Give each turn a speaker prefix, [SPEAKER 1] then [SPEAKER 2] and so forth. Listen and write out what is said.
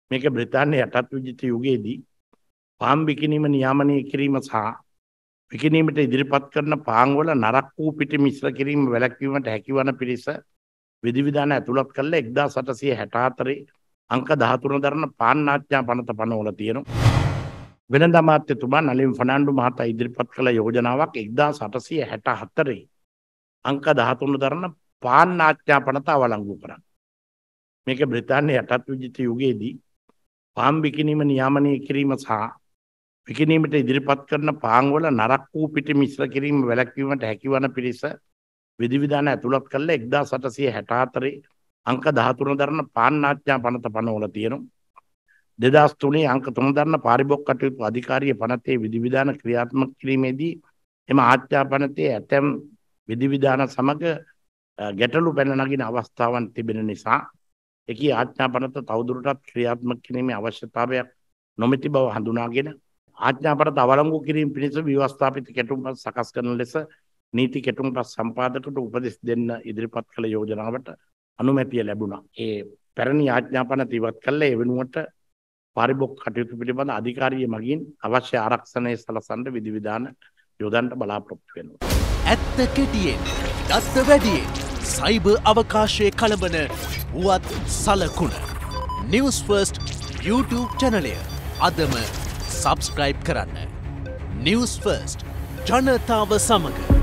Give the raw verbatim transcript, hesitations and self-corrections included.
[SPEAKER 1] මේක බ්‍රිතාන්‍ය යටත් විජිත යුගයේදී පාම් විකිණීම නියාමනය කිරීම සහ විකිණීමට ඉදිරිපත් කරන පාන් වල නරක් වූ පිටි මිශ්‍ර කිරීම වැළැක්වීමට හැකිවන පිරිස විධිවිධාන ඇතුළත් කළ එක්දාස් අටසිය හැට හතරේ අංක දහතුන දරන පාන් ආඥා පනත පනවල තියෙනවා. වෙළඳ අමාත්‍යතුමා නලින් ෆර්නාන්ඩු මහතා ඉදිරිපත් කළ යෝජනාවක් එක්දාස් අටසිය හැට හතරේ අංක දහතුන දරන පාන් ආඥා පනත අවලංගු කරා. මේක බ්‍රිතාන්‍ය යටත් විජිත යුගයේදී පාම් විකිණීම නියාමනය කිරීම සහ විකිණීමට ඉදිරිපත් කරන පාන් වල නරක් වූ පිටි මිශ්‍ර කිරීම වැළැක්වීමට හැකිවන පිරිස විධිවිධාන ඇතුළත් කළ එක්දාස් අටසිය හැට හතරේ අංක දහතුන දරන පාන් ආඥා පනත පනවල තියෙනවා. දෙදහස් තුනේ අංක තුන දරන පාරිභෝගික කටයුතු අධිකාරිය පනතේ විධිවිධාන ක්‍රියාත්මක කිරීමේදී එම ආඥා පනතේ ඇතැම් විධිවිධාන සමග ගැටලු පැන නගින අවස්ථාවන් තිබෙන නිසා එකී ආඥා පනත තවදුරටත් ක්‍රියාත්මක කිරීමේ අවශ්‍යතාවයක් නොමැති බව හඳුනාගෙන ආඥා පනත අවලංගු කිරීම පිණිස ව්‍යවස්ථාපිත කෙටුම්පත් සකස් කරන ලෙස නීති කෙටුම්පත් සම්පාදකට උපදෙස් දෙන්න ඉදිරිපත් කළ යෝජනාවට අනුමැතිය ලැබුණා. ඒ පැරණි ආඥා පනත ඉවත් කළ ඒ වෙනුවට පාරිභෝගික කටයුතු පිළිබඳ අධිකාරිය මගින් අවශ්‍ය ආරක්ෂණය සලසන්න විධිවිධාන යොදන්න බලාපොරොත්තු වෙනවා.
[SPEAKER 2] ඇත්ත කෙටියෙන් දත්ත වැඩියෙන් සයිබර් අවකාශයේ කලබන පුවත් සලකුණ නිවුස් ෆර්ස්ට් YouTube චැනලය අදම සබස්ක්‍රයිබ් කරන්න. නිවුස් ෆර්ස්ට් ජනතාව සමග